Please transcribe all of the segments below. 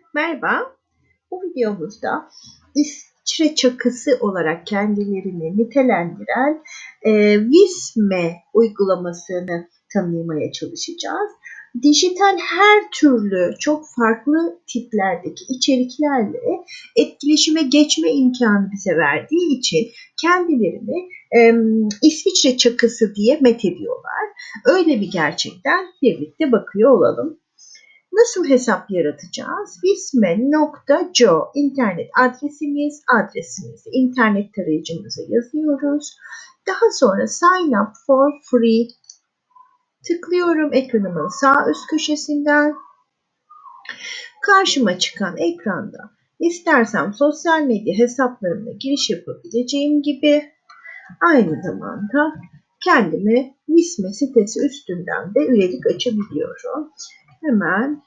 Merhaba, bu videomuzda İsviçre çakısı olarak kendilerini nitelendiren Visme uygulamasını tanımlamaya çalışacağız. Dijital her türlü çok farklı tiplerdeki içeriklerle etkileşime geçme imkanı bize verdiği için kendilerini İsviçre çakısı diye methediyorlar. Öyle bir gerçekten birlikte bakıyor olalım. Nasıl hesap yaratacağız? Visme.co internet adresimizi internet tarayıcımıza yazıyoruz. Daha sonra sign up for free tıklıyorum ekranımın sağ üst köşesinden. Karşıma çıkan ekranda istersem sosyal medya hesaplarımla giriş yapabileceğim gibi aynı zamanda kendime Visme sitesi üstünden de üyelik açabiliyorum. Hemen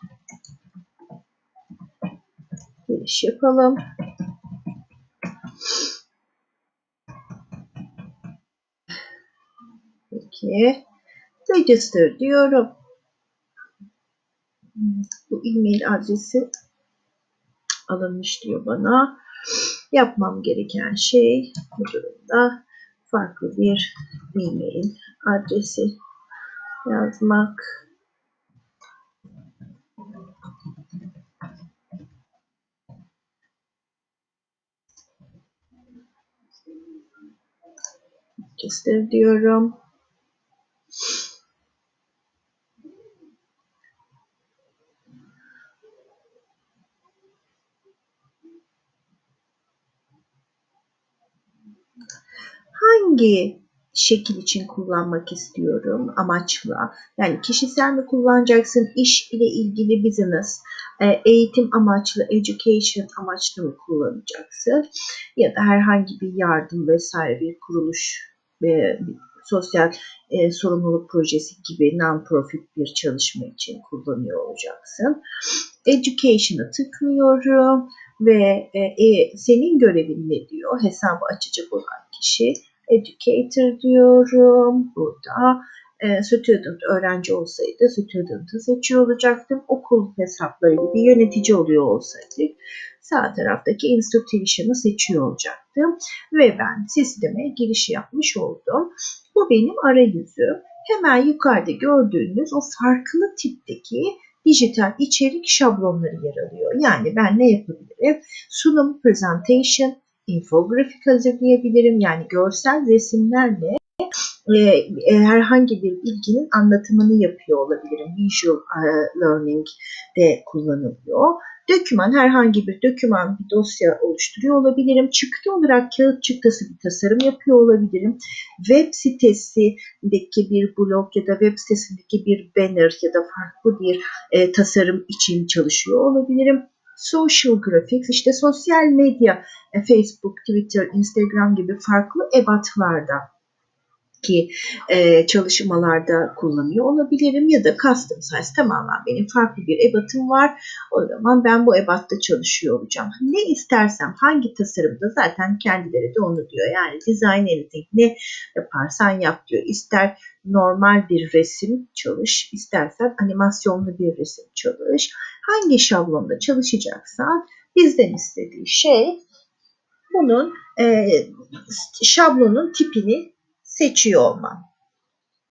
giriş yapalım. Peki. Register diyorum. Bu e-mail adresi alınmış diyor bana. Yapmam gereken şey bu durumda farklı bir e-mail adresi yazmak. Register diyorum. Hangi şekil için kullanmak istiyorum amaçla? Yani kişisel mi kullanacaksın, iş ile ilgili business, eğitim amaçlı, education amaçlı mı kullanacaksın? Ya da herhangi bir yardım vesaire bir kuruluş, sosyal sorumluluk projesi gibi non-profit bir çalışma için kullanıyor olacaksın. Education'a tıklıyorum ve senin görevin ne diyor? Hesabı açacak olan kişi. Educator diyorum. Burada student öğrenci olsaydı student'ı seçiyor olacaktım. Okul hesapları gibi yönetici oluyor olsaydık sağ taraftaki institution'ı seçiyor olacaktım. Ve ben sisteme giriş yapmış oldum. Bu benim arayüzüm. Hemen yukarıda gördüğünüz o farklı tipteki dijital içerik şablonları yer alıyor. Yani ben ne yapabilirim? Sunum, presentation, infografik hazırlayabilirim. Yani görsel resimlerle herhangi bir bilginin anlatımını yapıyor olabilirim. Visual learning de kullanılıyor. Doküman, herhangi bir doküman, bir dosya oluşturuyor olabilirim. Çıktı olarak kağıt çıktısı bir tasarım yapıyor olabilirim. Web sitesindeki bir blog ya da web sitesindeki bir banner ya da farklı bir tasarım için çalışıyor olabilirim. Social graphics, işte sosyal medya, Facebook, Twitter, Instagram gibi farklı ebatlarda ki çalışmalarda kullanıyor olabilirim ya da custom size, tamamen benim farklı bir ebatım var. O zaman ben bu ebatta çalışıyor olacağım. Ne istersem, hangi tasarımda zaten kendileri de onu diyor. Yani design anything, ne yaparsan yap diyor. İster normal bir resim çalış, istersen animasyonlu bir resim çalış. Hangi şablonda çalışacaksan bizden istediği şey bunun şablonun tipini seçiyor olmam.